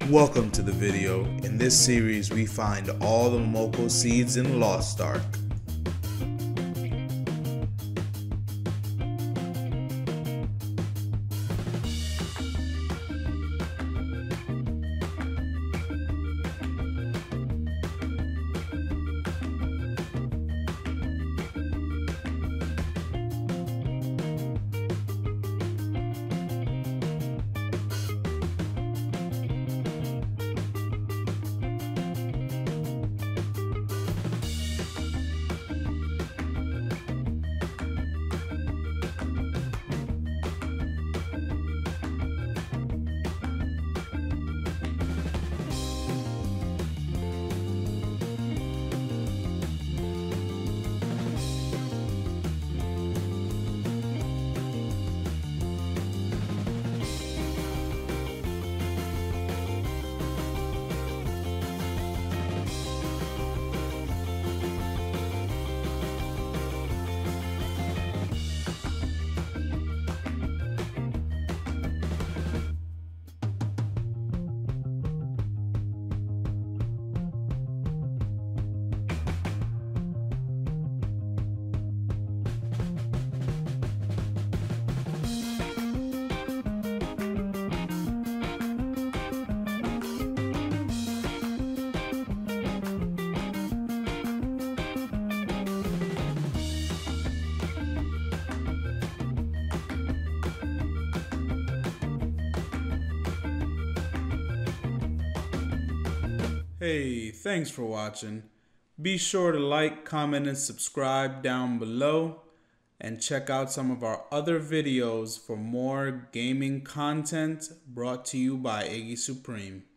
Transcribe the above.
Welcome to the video. In this series we find all the Mokoko seeds in Lost Ark. Hey, thanks for watching. Be sure to like, comment, and subscribe down below. And check out some of our other videos for more gaming content brought to you by IggISupreme.